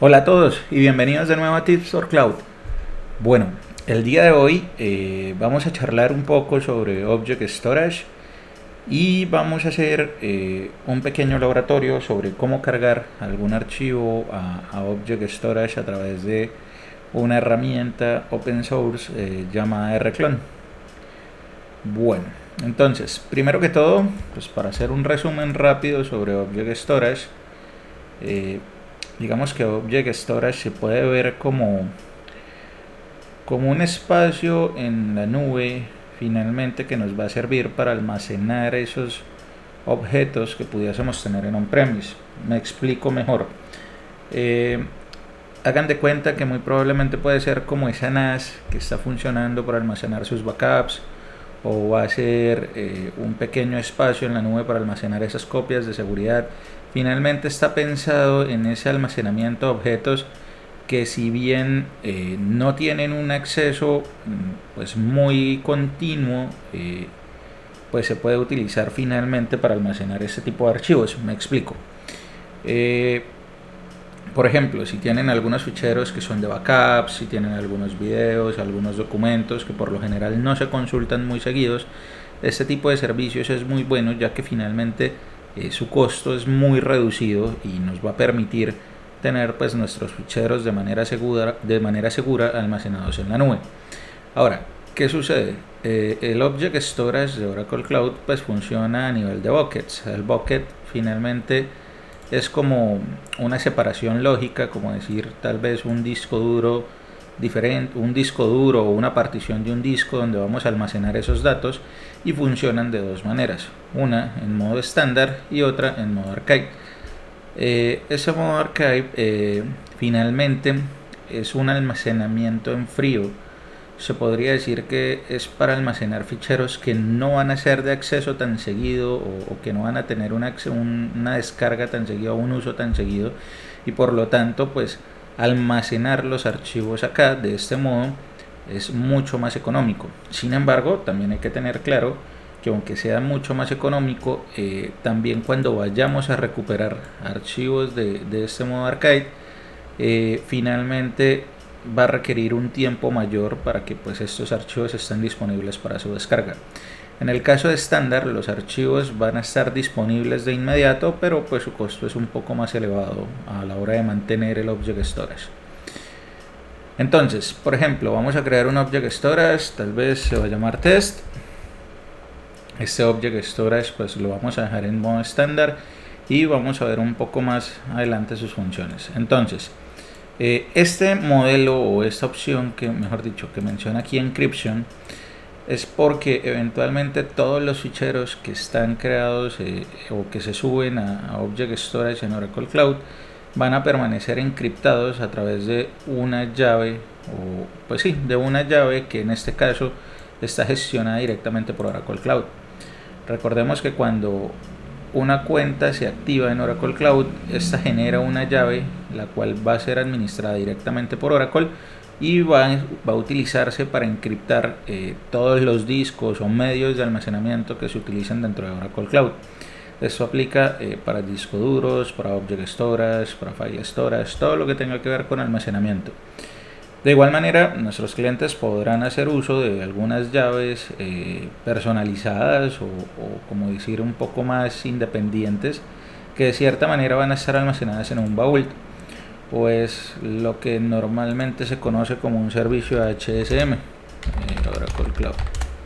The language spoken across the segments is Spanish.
Hola a todos y bienvenidos de nuevo a Tips for Cloud. Bueno, el día de hoy vamos a charlar un poco sobre Object Storage y vamos a hacer un pequeño laboratorio sobre cómo cargar algún archivo a Object Storage a través de una herramienta open source llamada Rclone. Bueno, entonces, primero que todo, pues para hacer un resumen rápido sobre Object Storage, digamos que Object Storage se puede ver como un espacio en la nube finalmente que nos va a servir para almacenar esos objetos que pudiésemos tener en on-premise. Me explico mejor. Hagan de cuenta que muy probablemente puede ser como esa NAS que está funcionando para almacenar sus backups, o va a ser un pequeño espacio en la nube para almacenar esas copias de seguridad. Finalmente está pensado en ese almacenamiento de objetos que, si bien no tienen un acceso pues muy continuo, pues se puede utilizar finalmente para almacenar ese tipo de archivos. Me explico. Por ejemplo, si tienen algunos ficheros que son de backups, si tienen algunos videos, algunos documentos que por lo general no se consultan muy seguidos, este tipo de servicios es muy bueno, ya que finalmente su costo es muy reducido y nos va a permitir tener pues nuestros ficheros de manera segura almacenados en la nube. Ahora, ¿qué sucede? El Object Storage de Oracle Cloud pues funciona a nivel de buckets. El bucket finalmente es como una separación lógica, como decir tal vez un disco duro diferente, un disco duro o una partición de un disco donde vamos a almacenar esos datos, y funcionan de dos maneras, una en modo estándar y otra en modo archive. Ese modo archive finalmente es un almacenamiento en frío. Se podría decir que es para almacenar ficheros que no van a ser de acceso tan seguido, o que no van a tener una descarga tan seguida o un uso tan seguido, y por lo tanto pues almacenar los archivos acá de este modo es mucho más económico. Sin embargo, también hay que tener claro que aunque sea mucho más económico, también cuando vayamos a recuperar archivos de este modo archive, finalmente va a requerir un tiempo mayor para que pues estos archivos estén disponibles para su descarga. En el caso de estándar, los archivos van a estar disponibles de inmediato, pero pues su costo es un poco más elevado a la hora de mantener el Object Storage. Entonces, por ejemplo, vamos a crear un Object Storage, tal vez se va a llamar test. Este Object Storage pues lo vamos a dejar en modo estándar y vamos a ver un poco más adelante sus funciones. Entonces, este modelo o esta opción que menciona aquí encryption es porque eventualmente todos los ficheros que están creados o que se suben a Object Storage en Oracle Cloud van a permanecer encriptados a través de una llave, o pues sí, de una llave que en este caso está gestionada directamente por Oracle Cloud. Recordemos que cuando una cuenta se activa en Oracle Cloud, esta genera una llave la cual va a ser administrada directamente por Oracle y va a utilizarse para encriptar todos los discos o medios de almacenamiento que se utilizan dentro de Oracle Cloud. Esto aplica para discos duros, para Object Storage, para File Storage, todo lo que tenga que ver con almacenamiento. De igual manera, nuestros clientes podrán hacer uso de algunas llaves personalizadas o como decir un poco más independientes, que de cierta manera van a estar almacenadas en un baúl, o es lo que normalmente se conoce como un servicio HSM, Oracle Cloud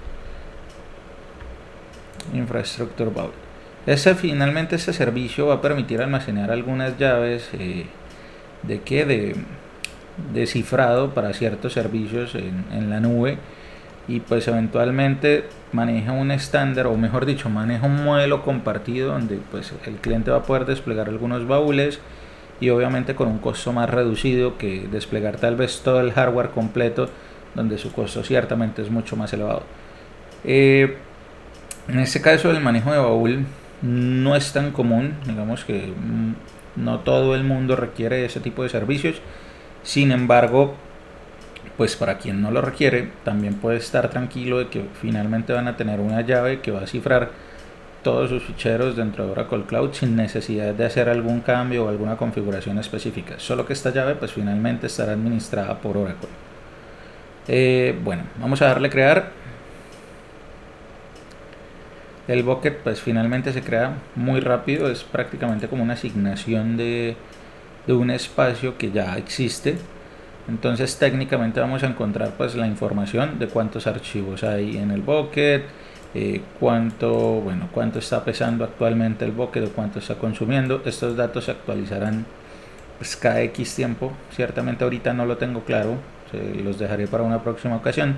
Infrastructure Vault. Finalmente este servicio va a permitir almacenar algunas llaves de cifrado para ciertos servicios en la nube, y pues eventualmente maneja un estándar, o mejor dicho, maneja un modelo compartido donde pues el cliente va a poder desplegar algunos baúles, y obviamente con un costo más reducido que desplegar tal vez todo el hardware completo, donde su costo ciertamente es mucho más elevado. En este caso el manejo de baúl no es tan común, digamos que no todo el mundo requiere ese tipo de servicios. Sin embargo, pues para quien no lo requiere, también puede estar tranquilo de que finalmente van a tener una llave que va a cifrar todos sus ficheros dentro de Oracle Cloud sin necesidad de hacer algún cambio o alguna configuración específica, solo que esta llave pues finalmente estará administrada por Oracle. Bueno, vamos a darle crear. El bucket pues finalmente se crea muy rápido, es prácticamente como una asignación de un espacio que ya existe. Entonces técnicamente vamos a encontrar pues la información de cuántos archivos hay en el bucket, cuánto está pesando actualmente el bucket o cuánto está consumiendo. Estos datos se actualizarán pues cada X tiempo, ciertamente ahorita no lo tengo claro, los dejaré para una próxima ocasión.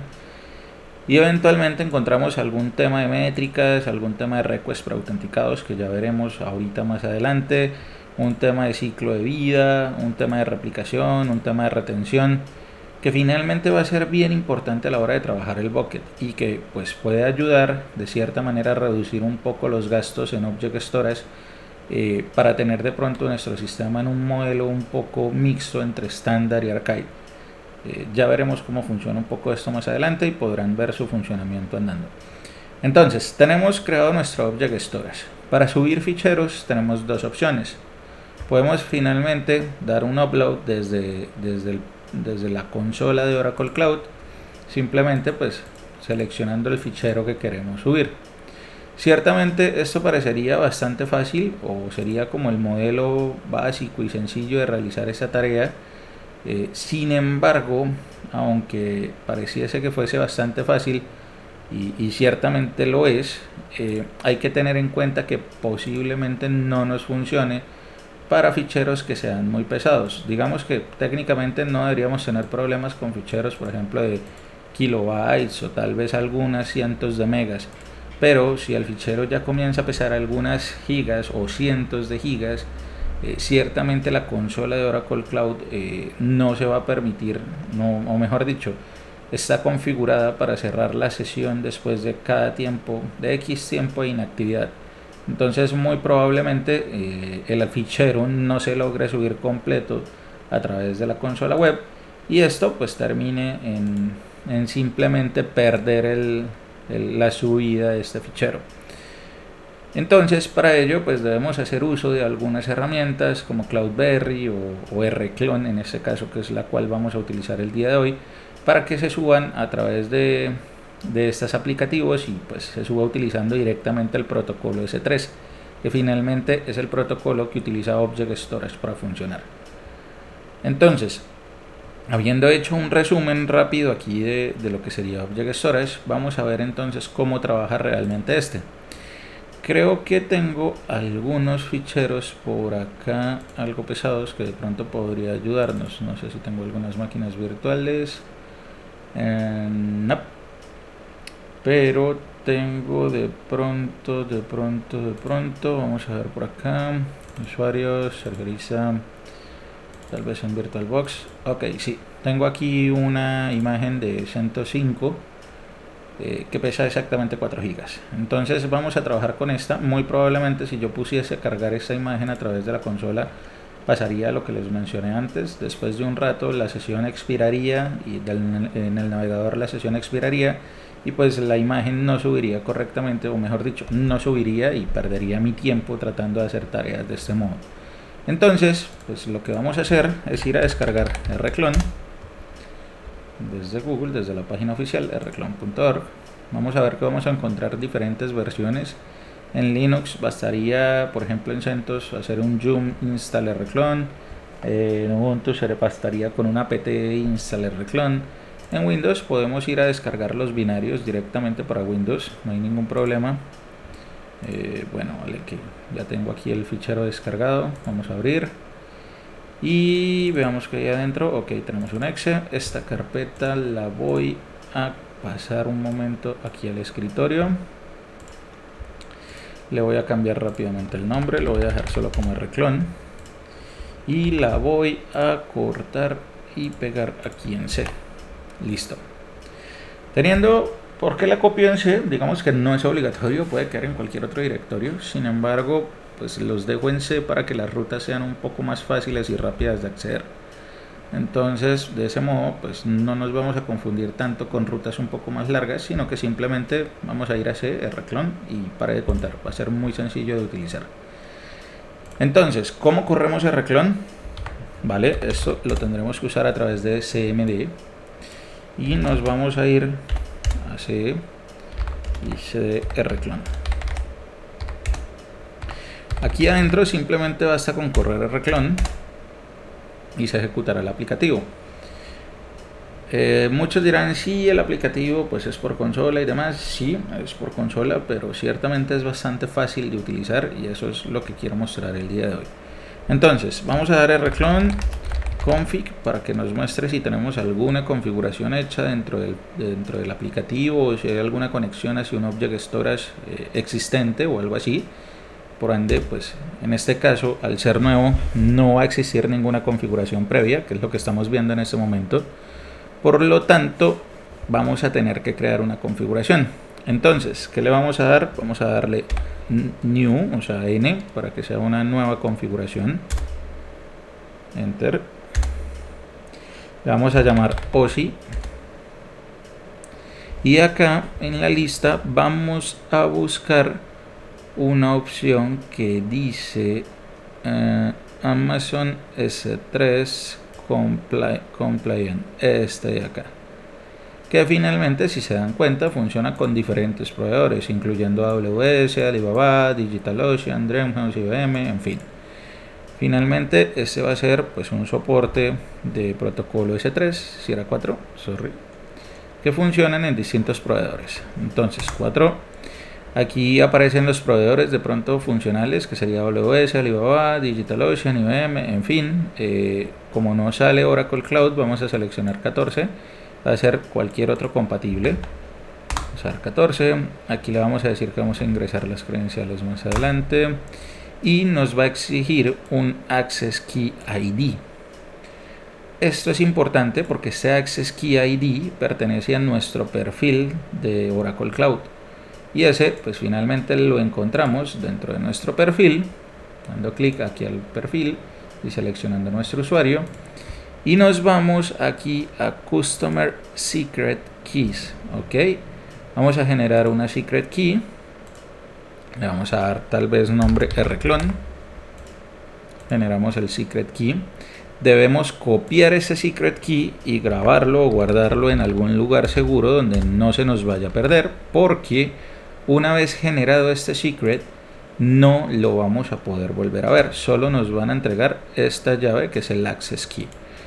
Y eventualmente encontramos algún tema de métricas, algún tema de requests preautenticados que ya veremos ahorita más adelante, un tema de ciclo de vida, un tema de replicación, un tema de retención, que finalmente va a ser bien importante a la hora de trabajar el bucket y que pues puede ayudar de cierta manera a reducir un poco los gastos en Object Storage, para tener de pronto nuestro sistema en un modelo un poco mixto entre estándar y archive. Ya veremos cómo funciona un poco esto más adelante y podrán ver su funcionamiento andando. Entonces, tenemos creado nuestro Object Storage. Para subir ficheros tenemos dos opciones. Podemos finalmente dar un upload desde la consola de Oracle Cloud, simplemente pues seleccionando el fichero que queremos subir. Ciertamente esto parecería bastante fácil o sería como el modelo básico y sencillo de realizar esta tarea. Sin embargo, aunque pareciese que fuese bastante fácil y ciertamente lo es, hay que tener en cuenta que posiblemente no nos funcione para ficheros que sean muy pesados. Digamos que técnicamente no deberíamos tener problemas con ficheros, por ejemplo, de kilobytes o tal vez algunas cientos de megas, pero si el fichero ya comienza a pesar algunas gigas o cientos de gigas, ciertamente la consola de Oracle Cloud no se va a permitir, o mejor dicho, está configurada para cerrar la sesión después de cada tiempo, de X tiempo de inactividad. Entonces muy probablemente el fichero no se logre subir completo a través de la consola web y esto pues termine en simplemente perder la subida de este fichero. Entonces para ello pues debemos hacer uso de algunas herramientas como Cloudberry o Rclone en este caso, que es la cual vamos a utilizar el día de hoy, para que se suban a través de estos aplicativos y pues se suba utilizando directamente el protocolo S3, que finalmente es el protocolo que utiliza Object Storage para funcionar. Entonces, habiendo hecho un resumen rápido aquí de lo que sería Object Storage, vamos a ver entonces cómo trabaja realmente este. Creo que tengo algunos ficheros por acá algo pesados que de pronto podría ayudarnos. No sé si tengo algunas máquinas virtuales. No. Pero tengo de pronto. Vamos a ver por acá. Usuarios, serveriza. Tal vez en VirtualBox. Ok, sí. Tengo aquí una imagen de 105. Que pesa exactamente 4 GB. Entonces vamos a trabajar con esta. Muy probablemente si yo pusiese a cargar esta imagen a través de la consola, pasaría lo que les mencioné antes. Después de un rato la sesión expiraría y en el navegador la sesión expiraría y pues la imagen no subiría correctamente, o mejor dicho, no subiría y perdería mi tiempo tratando de hacer tareas de este modo. Entonces pues lo que vamos a hacer es ir a descargar Rclone desde Google, desde la página oficial rclone.org. Vamos a ver que vamos a encontrar diferentes versiones. En Linux bastaría, por ejemplo en CentOS, hacer un yum install rclone. En Ubuntu se le bastaría con una apt install rclone. En Windows podemos ir a descargar los binarios directamente para Windows, no hay ningún problema. Bueno, vale, que ya tengo aquí el fichero descargado. Vamos a abrir y veamos que hay adentro. Ok, tenemos un exe. Esta carpeta la voy a pasar un momento aquí al escritorio. Le voy a cambiar rápidamente el nombre, lo voy a dejar solo como Rclone y la voy a cortar y pegar aquí en C. Listo. ¿Por qué la copio en C? Digamos que no es obligatorio, puede quedar en cualquier otro directorio. Sin embargo, pues los dejo en C para que las rutas sean un poco más fáciles y rápidas de acceder. Entonces de ese modo pues no nos vamos a confundir tanto con rutas un poco más largas, sino que simplemente vamos a ir a ese rclone y para de contar, va a ser muy sencillo de utilizar. Entonces, ¿cómo corremos rclone? Vale, esto lo tendremos que usar a través de cmd y nos vamos a ir a c y cd rclone. Aquí adentro simplemente basta con correr rclone y se ejecutará el aplicativo. Muchos dirán, sí, el aplicativo pues es por consola y demás. Sí, es por consola, pero ciertamente es bastante fácil de utilizar y eso es lo que quiero mostrar el día de hoy. Entonces vamos a dar rclone config para que nos muestre si tenemos alguna configuración hecha dentro del aplicativo, o si hay alguna conexión hacia un object storage existente o algo así. Por ende, pues en este caso, al ser nuevo, no va a existir ninguna configuración previa, que es lo que estamos viendo en este momento. Por lo tanto, vamos a tener que crear una configuración. Entonces, ¿qué le vamos a dar? Vamos a darle new, o sea, n, para que sea una nueva configuración. Enter. Le vamos a llamar OSI. Y acá en la lista vamos a buscar una opción que dice Amazon S3 Compliant, este de acá, que finalmente, si se dan cuenta, funciona con diferentes proveedores, incluyendo AWS, Alibaba, DigitalOcean, Dreamhouse, IBM, en fin. Finalmente, este va a ser pues un soporte de protocolo S3, Sierra 4, que funcionan en distintos proveedores. Entonces, 4. Aquí aparecen los proveedores de pronto funcionales, que sería AWS, Alibaba, DigitalOcean, IBM, en fin. Como no sale Oracle Cloud, vamos a seleccionar 14. Va a ser cualquier otro compatible. Vamos a dar 14. Aquí le vamos a decir que vamos a ingresar las credenciales más adelante. Y nos va a exigir un Access Key ID. Esto es importante porque este Access Key ID pertenece a nuestro perfil de Oracle Cloud. Y ese pues finalmente lo encontramos dentro de nuestro perfil, dando clic aquí al perfil y seleccionando nuestro usuario, y nos vamos aquí a Customer Secret Keys. Ok, vamos a generar una secret key, le vamos a dar tal vez nombre rclone, generamos el secret key. Debemos copiar ese secret key y grabarlo o guardarlo en algún lugar seguro donde no se nos vaya a perder, porque una vez generado este secret no lo vamos a poder volver a ver, solo nos van a entregar esta llave que es el access key.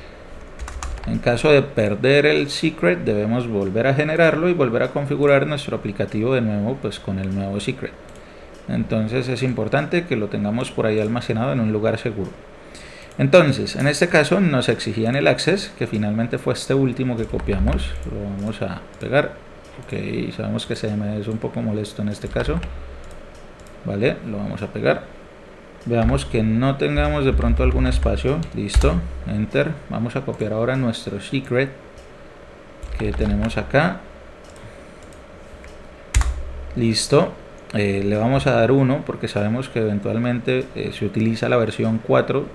En caso de perder el secret debemos volver a generarlo y volver a configurar nuestro aplicativo de nuevo pues con el nuevo secret. Entonces es importante que lo tengamos por ahí almacenado en un lugar seguro. Entonces en este caso nos exigían el access, que finalmente fue este último que copiamos. Lo vamos a pegar. Ok, sabemos que CMD es un poco molesto en este caso. Vale, lo vamos a pegar. Veamos que no tengamos de pronto algún espacio. Listo, enter. Vamos a copiar ahora nuestro secret que tenemos acá. Listo. Le vamos a dar 1 porque sabemos que eventualmente se utiliza la versión 4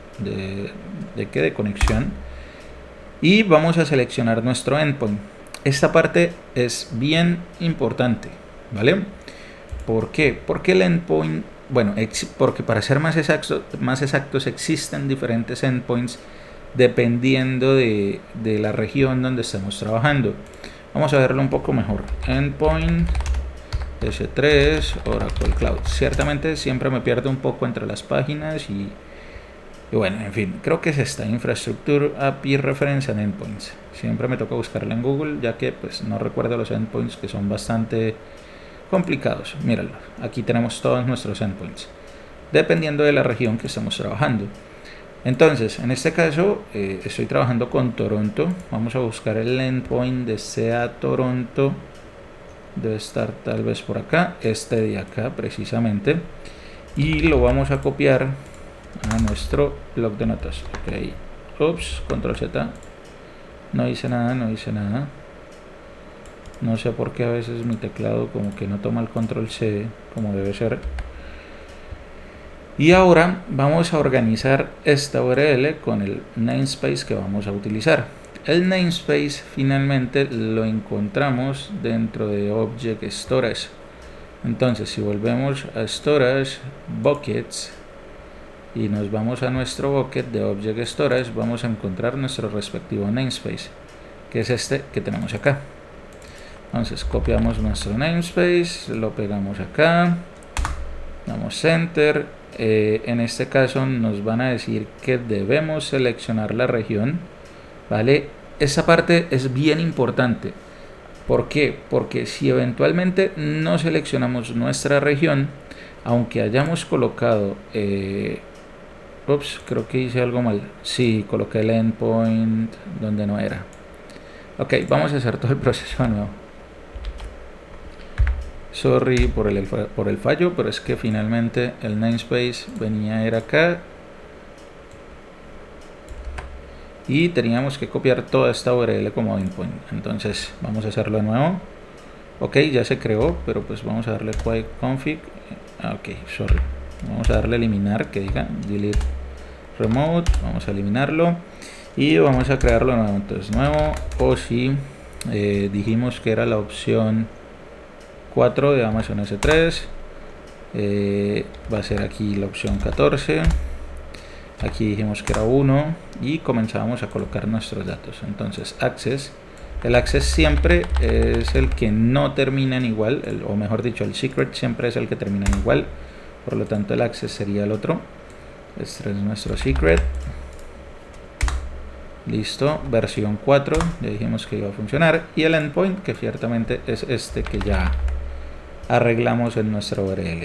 de conexión. Y vamos a seleccionar nuestro endpoint. Esta parte es bien importante, ¿vale? ¿Por qué? Porque el endpoint, bueno, porque para ser más exactos existen diferentes endpoints dependiendo de la región donde estemos trabajando. Vamos a verlo un poco mejor. Endpoint S3 Oracle Cloud. Ciertamente siempre me pierdo un poco entre las páginas y bueno, en fin, creo que es esta Infrastructure API Reference and Endpoints. Siempre me toca buscarla en Google, ya que pues no recuerdo los endpoints, que son bastante complicados. Míralo, aquí tenemos todos nuestros endpoints, dependiendo de la región que estamos trabajando. Entonces, en este caso, estoy trabajando con Toronto. Vamos a buscar el endpoint de SEA Toronto. Debe estar tal vez por acá, este de acá precisamente. Y lo vamos a copiar a nuestro bloc de notas. Ok, ups, control Z. No hice nada, no hice nada. No sé por qué a veces mi teclado como que no toma el control C como debe ser. Y ahora vamos a organizar esta URL con el namespace que vamos a utilizar. El namespace finalmente lo encontramos dentro de Object Storage. Entonces, si volvemos a Storage, Buckets, y nos vamos a nuestro bucket de Object Storage, vamos a encontrar nuestro respectivo namespace, que es este que tenemos acá. Entonces, copiamos nuestro namespace, lo pegamos acá, damos Enter. En este caso nos van a decir que debemos seleccionar la región, ¿vale? Esa parte es bien importante. ¿Por qué? Porque si eventualmente no seleccionamos nuestra región, aunque hayamos colocado ups, creo que hice algo mal. Sí, coloqué el endpoint donde no era. Ok, vamos a hacer todo el proceso de nuevo. Sorry por el fallo, pero es que finalmente el namespace venía era acá y teníamos que copiar toda esta URL como endpoint. Entonces vamos a hacerlo de nuevo. Ok, ya se creó, pero pues vamos a darle quiet config. Ok, sorry. Vamos a darle eliminar, que diga delete remote. Vamos a eliminarlo y vamos a crearlo nuevo. Entonces nuevo, o si dijimos que era la opción 4 de Amazon S3, va a ser aquí la opción 14. Aquí dijimos que era 1 y comenzamos a colocar nuestros datos. Entonces access, el access siempre es el que no termina en igual, o mejor dicho, el secret siempre es el que termina en igual, por lo tanto el access sería el otro. Este es nuestro secret. Listo, versión 4, ya dijimos que iba a funcionar, y el endpoint, que ciertamente es este que ya arreglamos en nuestra URL.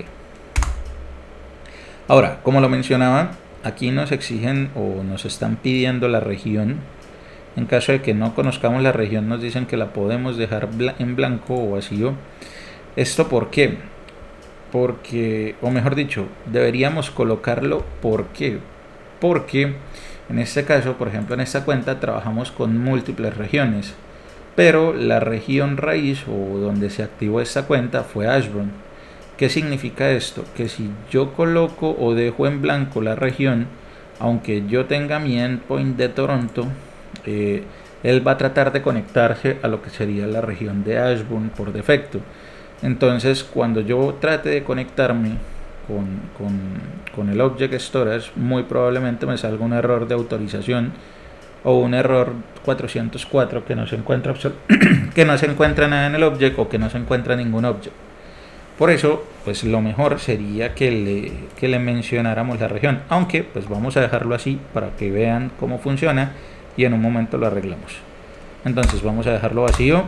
Ahora, como lo mencionaba, aquí nos exigen o nos están pidiendo la región. En caso de que no conozcamos la región, nos dicen que la podemos dejar en blanco o vacío. ¿Esto por qué? Porque, o mejor dicho, deberíamos colocarlo. ¿Por qué? Porque en este caso, por ejemplo, en esta cuenta trabajamos con múltiples regiones, pero la región raíz o donde se activó esta cuenta fue Ashburn. ¿Qué significa esto? Que si yo coloco o dejo en blanco la región, aunque yo tenga mi endpoint de Toronto, él va a tratar de conectarse a lo que sería la región de Ashburn por defecto. Entonces, cuando yo trate de conectarme con el Object Storage, muy probablemente me salga un error de autorización o un error 404 que no se encuentra que no se encuentra nada en el object o que no se encuentra ningún object. Por eso, pues lo mejor sería que le mencionáramos la región, aunque pues vamos a dejarlo así para que vean cómo funciona y en un momento lo arreglamos. Entonces vamos a dejarlo vacío.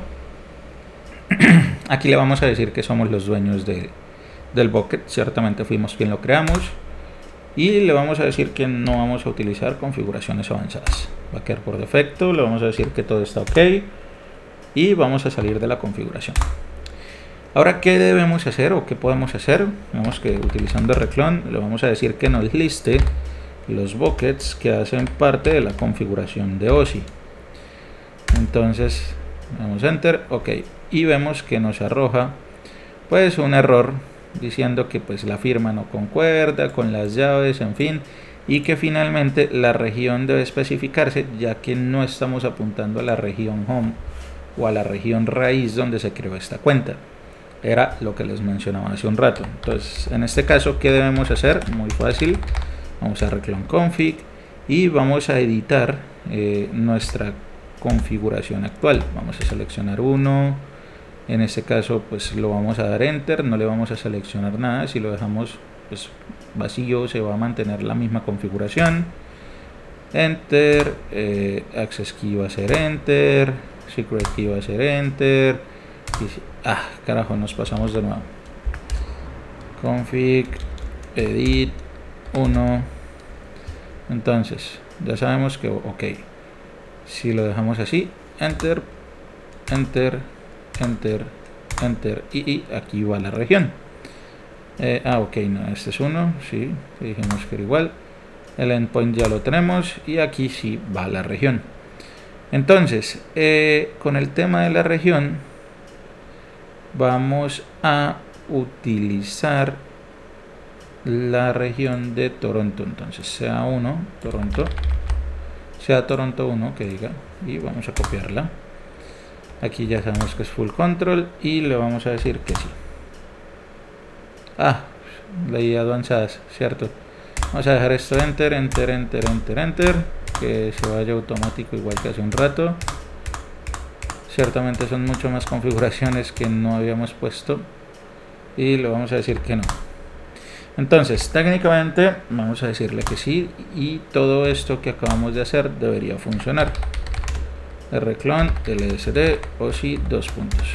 Aquí le vamos a decir que somos los dueños del bucket, ciertamente fuimos quien lo creamos, y le vamos a decir que no vamos a utilizar configuraciones avanzadas, va a quedar por defecto. Le vamos a decir que todo está ok y vamos a salir de la configuración. Ahora, ¿qué debemos hacer o qué podemos hacer? Vemos que utilizando reclone le vamos a decir que nos liste los buckets que hacen parte de la configuración de OSI. Entonces damos enter, ok, y vemos que nos arroja pues un error diciendo que pues la firma no concuerda con las llaves, en fin, y que finalmente la región debe especificarse, ya que no estamos apuntando a la región home o a la región raíz donde se creó esta cuenta. Era lo que les mencionaba hace un rato. Entonces, en este caso, ¿qué debemos hacer? Muy fácil. Vamos a reclone config y vamos a editar nuestra configuración actual. Vamos a seleccionar uno. En este caso, pues lo vamos a dar enter. No le vamos a seleccionar nada. Si lo dejamos pues vacío, se va a mantener la misma configuración. Enter. Access key va a ser enter. Secret key va a ser enter. Carajo, nos pasamos de nuevo. Config, edit 1. Entonces, ya sabemos que, ok, si lo dejamos así, enter, enter, enter, enter, y aquí va la región. Ok, no, este es 1, sí, dijimos que era igual. El endpoint ya lo tenemos y aquí sí va la región. Entonces, con el tema de la región, vamos a utilizar la región de Toronto. Entonces sea 1, Toronto, sea Toronto 1 que diga, y vamos a copiarla. Aquí ya sabemos que es full control y le vamos a decir que sí. Leí avanzadas, cierto. Vamos a dejar esto enter, enter, enter, enter, enter, que se vaya automático igual que hace un rato. Ciertamente son mucho más configuraciones que no habíamos puesto y le vamos a decir que no. Entonces técnicamente vamos a decirle que sí y todo esto que acabamos de hacer debería funcionar. rclone lsd OSI 2 puntos.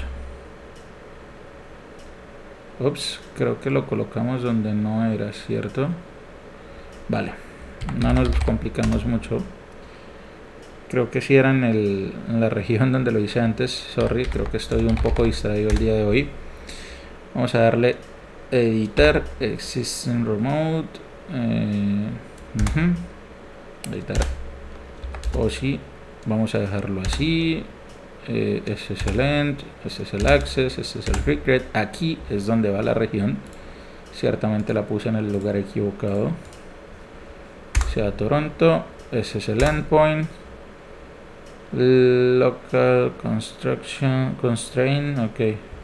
Ups, creo que lo colocamos donde no era, ¿cierto? Vale, no nos complicamos mucho. Creo que sí era en la región donde lo hice antes. Sorry, creo que estoy un poco distraído el día de hoy. Vamos a darle editar existing remote, editar OSI, vamos a dejarlo así. Este es el end, este es el access, este es el secret. Aquí es donde va la región. Ciertamente la puse en el lugar equivocado. Sea Toronto, ese es el endpoint. Local construction constraint, ok,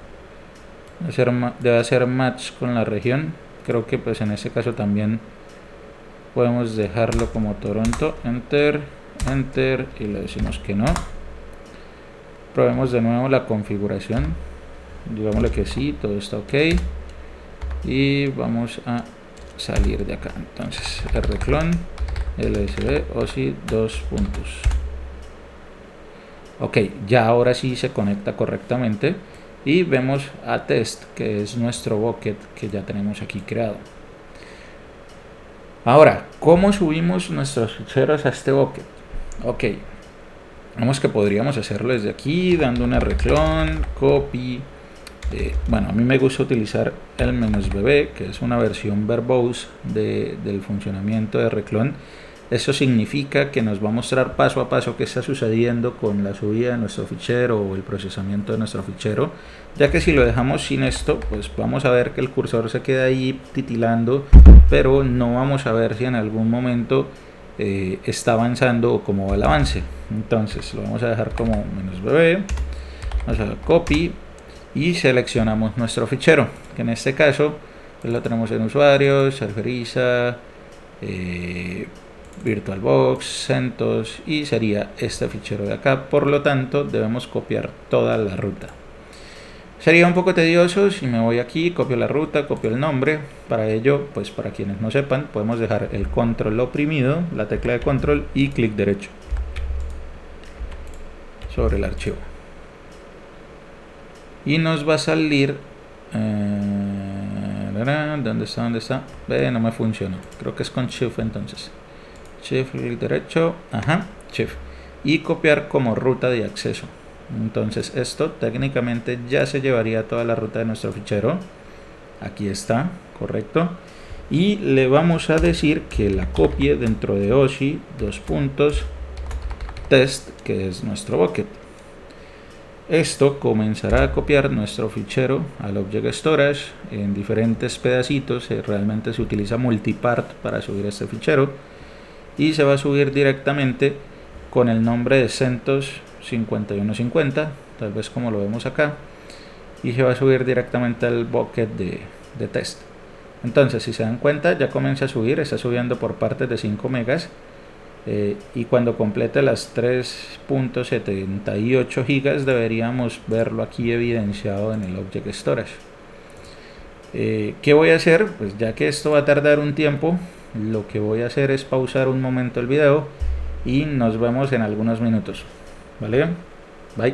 debe hacer match con la región. Creo que pues en este caso también podemos dejarlo como Toronto. Enter, enter, y le decimos que no. Probemos de nuevo la configuración, digámosle que sí, todo está ok y vamos a salir de acá. Entonces rclone lsd OSI 2 puntos. Ok, ya ahora sí se conecta correctamente y vemos a test, que es nuestro bucket que ya tenemos aquí creado. Ahora, ¿cómo subimos nuestros ficheros a este bucket? Ok, vemos que podríamos hacerlo desde aquí dando una rclone, copy. Bueno, a mí me gusta utilizar el "-bb", que es una versión verbose del funcionamiento de rclone. Eso significa que nos va a mostrar paso a paso qué está sucediendo con la subida de nuestro fichero o el procesamiento de nuestro fichero, ya que si lo dejamos sin esto, pues vamos a ver que el cursor se queda ahí titilando, pero no vamos a ver si en algún momento está avanzando o cómo va el avance. Entonces lo vamos a dejar como "-bb", vamos a dar copy y seleccionamos nuestro fichero, que en este caso pues lo tenemos en usuarios, serveriza, VirtualBox, CentOS, y sería este fichero de acá. Por lo tanto debemos copiar toda la ruta. Sería un poco tedioso si me voy aquí, copio la ruta, copio el nombre. Para ello, pues para quienes no sepan, podemos dejar el control oprimido, la tecla de control, y clic derecho sobre el archivo y nos va a salir ¿dónde está? ¿Dónde está? No me funciona, creo que es con Shift. Entonces Shift, clic derecho, Shift, y copiar como ruta de acceso. Entonces esto técnicamente ya se llevaría toda la ruta de nuestro fichero. Aquí está, correcto. Y le vamos a decir que la copie dentro de OSI 2 puntos test, que es nuestro bucket. Esto comenzará a copiar nuestro fichero al Object Storage en diferentes pedacitos. Realmente se utiliza multipart para subir este fichero y se va a subir directamente con el nombre de CentOS 5150, tal vez como lo vemos acá, y se va a subir directamente al bucket de test. Entonces, si se dan cuenta, ya comienza a subir, está subiendo por partes de 5 megas. Y cuando complete las 3.78 gigas deberíamos verlo aquí evidenciado en el Object Storage. ¿Qué voy a hacer? Pues ya que esto va a tardar un tiempo, lo que voy a hacer es pausar un momento el video y nos vemos en algunos minutos. ¿Vale? Bye.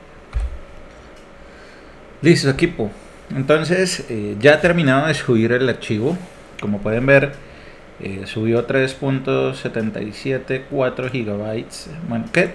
Listo, equipo. Entonces ya he terminado de subir el archivo. Como pueden ver, subió 3.774 gigabytes. Bueno, ¿qué?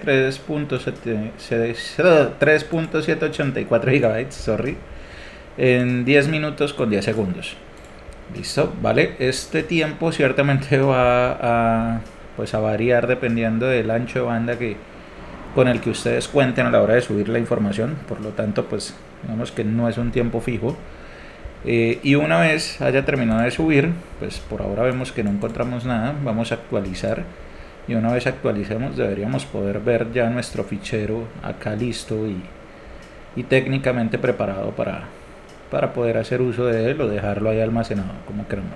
3.784 gigabytes, sorry, en 10 minutos con 10 segundos. Listo, vale. Este tiempo ciertamente va a variar dependiendo del ancho de banda con el que ustedes cuenten a la hora de subir la información. Por lo tanto, pues digamos que no es un tiempo fijo. Y una vez haya terminado de subir, pues por ahora vemos que no encontramos nada, vamos a actualizar, y una vez actualicemos deberíamos poder ver ya nuestro fichero acá listo y técnicamente preparado para poder hacer uso de él o dejarlo ahí almacenado como queramos.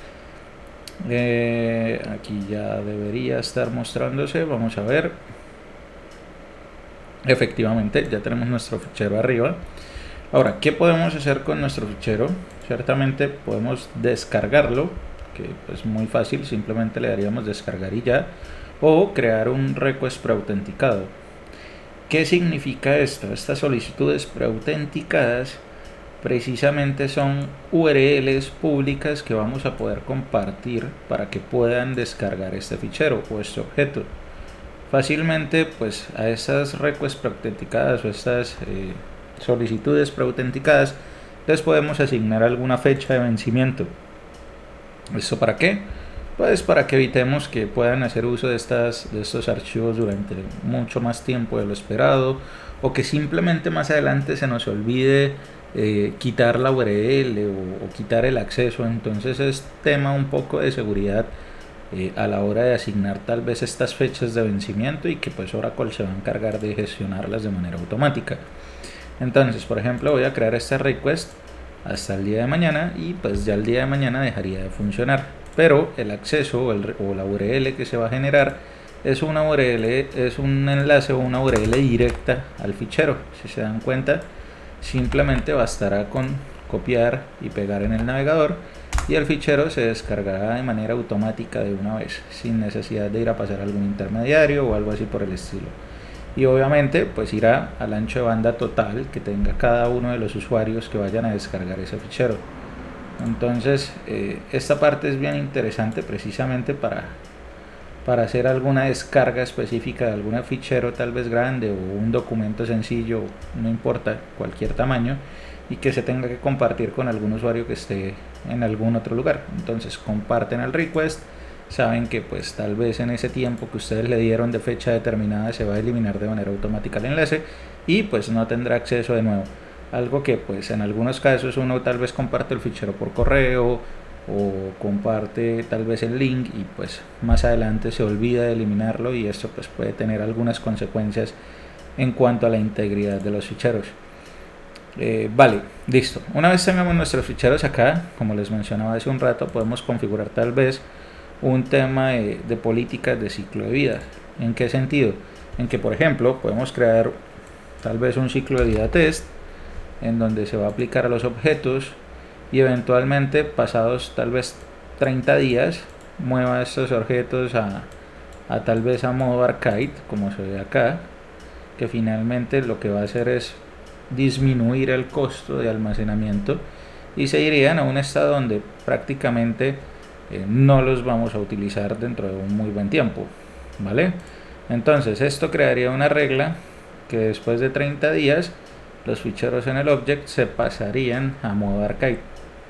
Aquí ya debería estar mostrándose, vamos a ver. Efectivamente ya tenemos nuestro fichero arriba. Ahora, ¿qué podemos hacer con nuestro fichero? Ciertamente podemos descargarlo, que es muy fácil, simplemente le daríamos descargar y ya, o crear un request preautenticado. ¿Qué significa esto? Estas solicitudes preautenticadas precisamente son URLs públicas que vamos a poder compartir para que puedan descargar este fichero o este objeto. Fácilmente, pues a estas requests preautenticadas o estas solicitudes preautenticadas les podemos asignar alguna fecha de vencimiento. ¿Esto para qué? Pues para que evitemos que puedan hacer uso de estos archivos durante mucho más tiempo de lo esperado, o que simplemente más adelante se nos olvide quitar la URL o quitar el acceso. Entonces es tema un poco de seguridad a la hora de asignar tal vez estas fechas de vencimiento, y que pues Oracle se va a encargar de gestionarlas de manera automática. Entonces, por ejemplo, voy a crear esta request hasta el día de mañana, y pues ya el día de mañana dejaría de funcionar, pero el acceso o la URL que se va a generar es una URL, es un enlace o una URL directa al fichero. Si se dan cuenta, simplemente bastará con copiar y pegar en el navegador, y el fichero se descargará de manera automática de una vez, sin necesidad de ir a pasar algún intermediario o algo así por el estilo. Y obviamente pues irá al ancho de banda total que tenga cada uno de los usuarios que vayan a descargar ese fichero. Entonces esta parte es bien interesante precisamente para hacer alguna descarga específica de algún fichero tal vez grande o un documento sencillo, no importa, cualquier tamaño, y que se tenga que compartir con algún usuario que esté en algún otro lugar. Entonces comparten el request, saben que pues tal vez en ese tiempo que ustedes le dieron de fecha determinada se va a eliminar de manera automática el enlace, y pues no tendrá acceso de nuevo. Algo que pues en algunos casos uno tal vez comparte el fichero por correo o comparte tal vez el link, y pues más adelante se olvida de eliminarlo, y esto pues puede tener algunas consecuencias en cuanto a la integridad de los ficheros. Vale, listo. Una vez tengamos nuestros ficheros acá, como les mencionaba hace un rato, podemos configurar tal vez un tema de políticas de ciclo de vida. ¿En qué sentido? En que, por ejemplo, podemos crear tal vez un ciclo de vida test en donde se va a aplicar a los objetos, y eventualmente pasados tal vez 30 días mueva estos objetos a tal vez a modo arcade, como se ve acá, que finalmente lo que va a hacer es disminuir el costo de almacenamiento, y se irían a un estado donde prácticamente no los vamos a utilizar dentro de un muy buen tiempo, ¿vale? Entonces esto crearía una regla que después de 30 días los ficheros en el object se pasarían a modo arcade.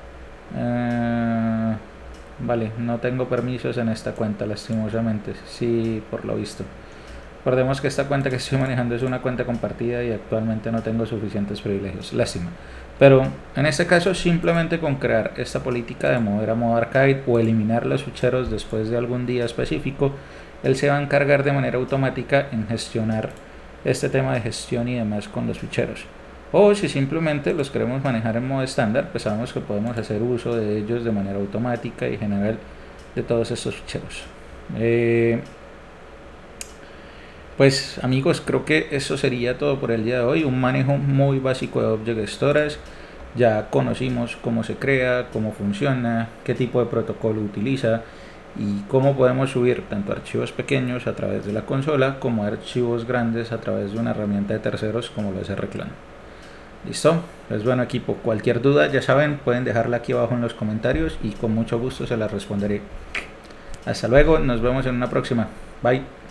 Vale, no tengo permisos en esta cuenta lastimosamente, sí, por lo visto. Recordemos que esta cuenta que estoy manejando es una cuenta compartida y actualmente no tengo suficientes privilegios, lástima. Pero en este caso, simplemente con crear esta política de mover a modo arcade o eliminar los ficheros después de algún día específico, él se va a encargar de manera automática en gestionar este tema de gestión y demás con los ficheros. O si simplemente los queremos manejar en modo estándar, pues sabemos que podemos hacer uso de ellos de manera automática y general de todos estos ficheros. Pues amigos, creo que eso sería todo por el día de hoy. Un manejo muy básico de Object Storage. Ya conocimos cómo se crea, cómo funciona, qué tipo de protocolo utiliza y cómo podemos subir tanto archivos pequeños a través de la consola como archivos grandes a través de una herramienta de terceros como lo es Rclan. ¿Listo? Pues bueno, equipo, cualquier duda ya saben, pueden dejarla aquí abajo en los comentarios y con mucho gusto se las responderé. Hasta luego, nos vemos en una próxima. Bye.